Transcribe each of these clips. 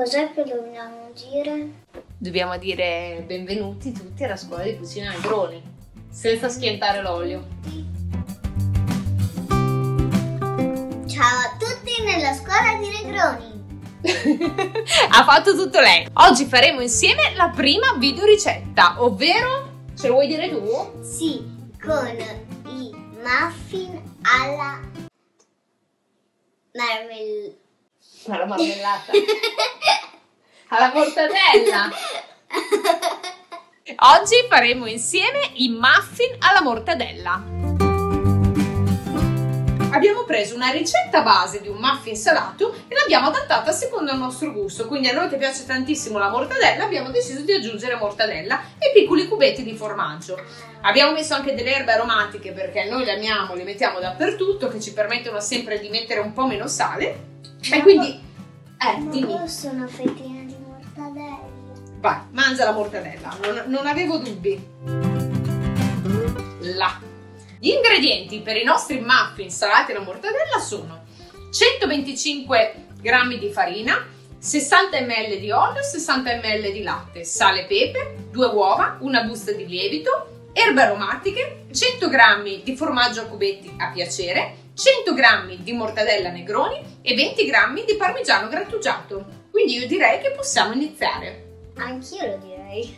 Cos'è che dobbiamo dire? Dobbiamo dire benvenuti tutti alla scuola di cucina Negroni, senza schiantare l'olio. Ciao a tutti nella scuola di Negroni. Ha fatto tutto lei. Oggi faremo insieme la prima videoricetta, ovvero, ce lo vuoi dire tu? Sì, con i muffin alla marmellata. Alla mortadella. Oggi faremo insieme i muffin alla mortadella. Abbiamo preso una ricetta base di un muffin salato e l'abbiamo adattata secondo il nostro gusto. Quindi a noi che piace tantissimo la mortadella abbiamo deciso di aggiungere mortadella e piccoli cubetti di formaggio. Abbiamo messo anche delle erbe aromatiche perché noi le amiamo, le mettiamo dappertutto, che ci permettono sempre di mettere un po' meno sale. E quindi dimmi. Posso una fettina di mortadella? Vai, mangia la mortadella, non avevo dubbi. Gli ingredienti per i nostri muffin salati alla mortadella sono 125 g di farina, 60 ml di olio, 60 ml di latte, sale e pepe, 2 uova, una busta di lievito, erbe aromatiche, 100 g di formaggio a cubetti a piacere, 100 g di mortadella Negroni e 20 g di parmigiano grattugiato. Quindi io direi che possiamo iniziare. Anch'io lo direi.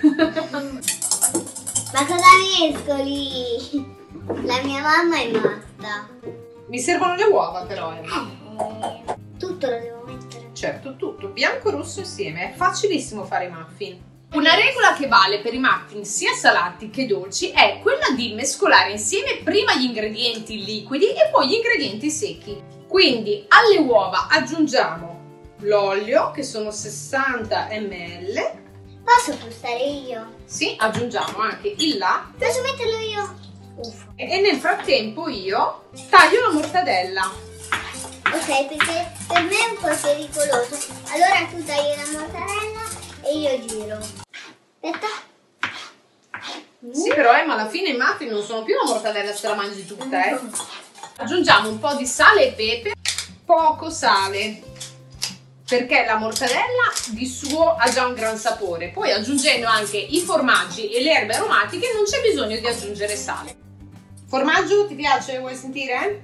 Ma cosa mescoli? La mia mamma è matta. Mi servono le uova però, Tutto lo devo mettere? Certo, tutto, bianco e rosso insieme. È facilissimo fare i muffin. Una regola che vale per i muffin sia salati che dolci è quella di mescolare insieme prima gli ingredienti liquidi e poi gli ingredienti secchi. Quindi alle uova aggiungiamo l'olio, che sono 60 ml. Posso frustare io? Sì, aggiungiamo anche il latte. Posso metterlo io? E nel frattempo io taglio la mortadella. Ok, perché per me è un po' pericoloso. Allora tu tagli la mortadella e io giro. Aspetta. Sì, però Emma, alla fine i muffin non sono più la mortadella se la mangi tutta, Aggiungiamo un po' di sale e pepe, poco sale, perché la mortadella di suo ha già un gran sapore. Poi aggiungendo anche i formaggi e le erbe aromatiche non c'è bisogno di aggiungere sale. Formaggio ti piace? Vuoi sentire?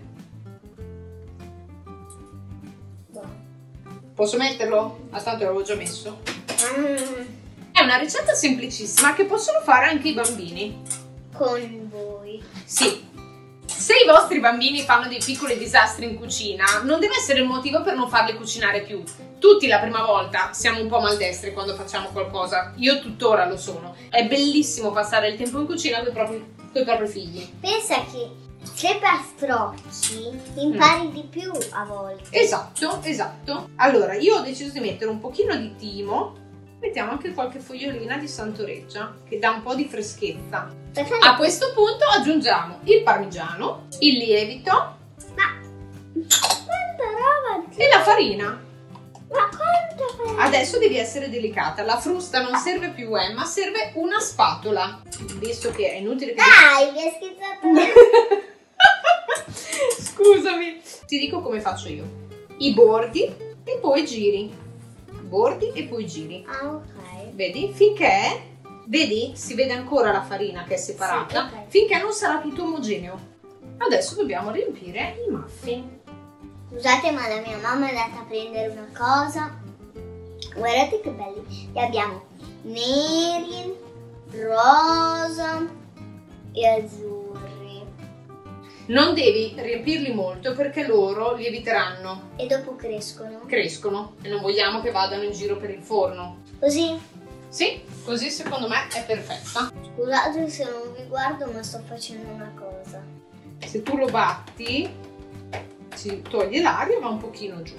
Posso metterlo? Ah, tanto l'avevo già messo. È una ricetta semplicissima che possono fare anche i bambini. Con voi. Sì. Se i vostri bambini fanno dei piccoli disastri in cucina, non deve essere il motivo per non farli cucinare più. Tutti la prima volta siamo un po' maldestri quando facciamo qualcosa. Io tuttora lo sono. È bellissimo passare il tempo in cucina con i propri figli. Pensa che se pastrocchi impari di più a volte. Esatto, esatto. Allora, io ho deciso di mettere un pochino di timo. Mettiamo anche qualche fogliolina di santoreggia che dà un po' di freschezza. A questo punto aggiungiamo il parmigiano, il lievito, ma quanta roba e la farina. Ma quanta farina? Adesso devi essere delicata. La frusta non serve più, ma serve una spatola. Visto che è inutile che... Dai, mi hai schizzato. Scusami. Ti dico come faccio io. I bordi e poi giri. Bordi e poi giri. Ah, ok. Vedi? Finché, vedi? Si vede ancora la farina che è separata. Sì, okay. Finché non sarà tutto omogeneo. Adesso dobbiamo riempire i muffin. Scusate, ma la mia mamma è andata a prendere una cosa. Guardate che belli. Li abbiamo neri, rosa e azzurri. Non devi riempirli molto perché loro lieviteranno. E dopo crescono. Crescono e non vogliamo che vadano in giro per il forno. Così? Sì, così secondo me è perfetta. Scusate se non vi guardo, ma sto facendo una cosa. Se tu lo batti, si toglie l'aria e va un pochino giù.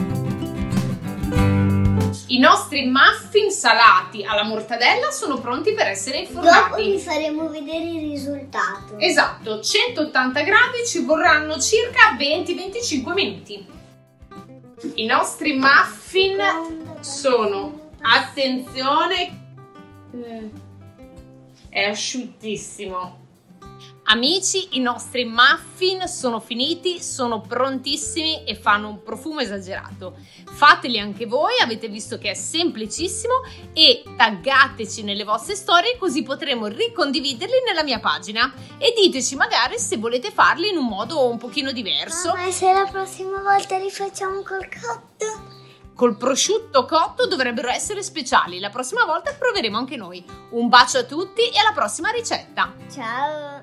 I nostri muffin salati alla mortadella sono pronti per essere infornati. Dopo vi faremo vedere il risultato. Esatto, 180 gradi ci vorranno circa 20-25 minuti. I nostri muffin sono, attenzione, è asciuttissimo. Amici, i nostri muffin sono finiti, sono prontissimi e fanno un profumo esagerato. Fateli anche voi, avete visto che è semplicissimo, e taggateci nelle vostre storie così potremo ricondividerli nella mia pagina. E diteci magari se volete farli in un modo un pochino diverso. Ma se la prossima volta li facciamo col cotto? Col prosciutto cotto dovrebbero essere speciali. La prossima volta proveremo anche noi. Un bacio a tutti e alla prossima ricetta. Ciao!